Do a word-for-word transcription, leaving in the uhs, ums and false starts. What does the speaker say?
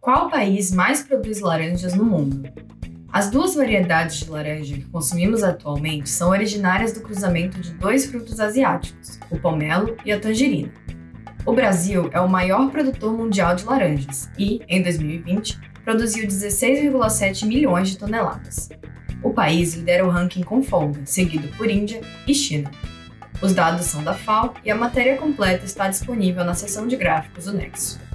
Qual país mais produz laranjas no mundo? As duas variedades de laranja que consumimos atualmente são originárias do cruzamento de dois frutos asiáticos, o pomelo e a tangerina. O Brasil é o maior produtor mundial de laranjas e, em dois mil e vinte, produziu dezesseis vírgula sete milhões de toneladas. O país lidera o ranking com folga, seguido por Índia e China. Os dados são da F A O e a matéria completa está disponível na seção de gráficos do Nexo.